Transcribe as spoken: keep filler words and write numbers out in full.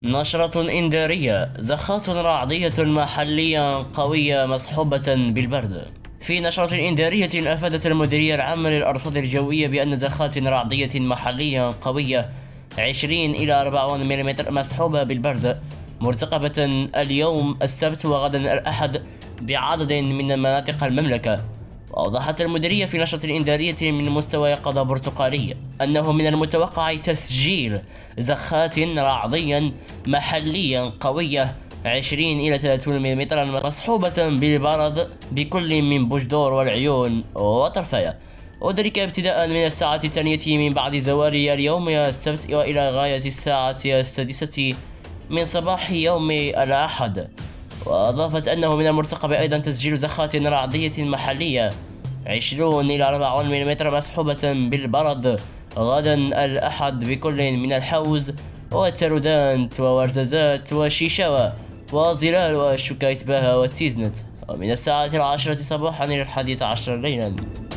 نشرة إنذارية: زخات رعدية محلية قوية مصحوبة بالبرد. في نشرة إنذارية أفادت المديرية العامة للأرصاد الجوية بأن زخات رعدية محلية قوية عشرين إلى أربعين ملم مصحوبة بالبرد مرتقبة اليوم السبت وغدا الأحد بعدد من مناطق المملكة. وأوضحت المديرية في نشرة إنذارية من مستوى يقظة برتقالي أنه من المتوقع تسجيل زخات رعدية محلية قوية عشرين إلى ثلاثين ملم مصحوبة بالبرد بكل من بوجدور والعيون وطرفايا، وذلك ابتداء من الساعة الثانية من بعد زوال اليوم السبت وإلى غاية الساعة السادسة من صباح يوم الأحد. وأضافت أنه من المرتقب أيضا تسجيل زخات رعدية محلية عشرين إلى أربعين ملم مصحوبة بالبرد غدا الأحد بكل من الحوز والترودانت وورتزات وشيشاوة وظلال والشكايت باها والتيزنت، ومن الساعة العاشرة صباحا إلى الحادية عشر ليلا.